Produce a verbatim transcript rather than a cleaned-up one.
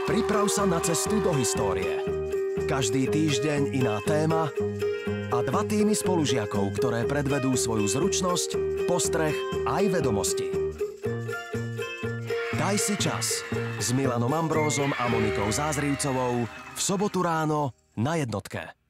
Priprav sa na cestu do histórie. Každý týždeň iná téma a dva týmy spolužiakov, ktoré predvedú svoju zručnosť, postreh aj vedomosti. Daj si čas s Milanom Ambrózom a Monikou Zázrivcovou v sobotu ráno na jednotke.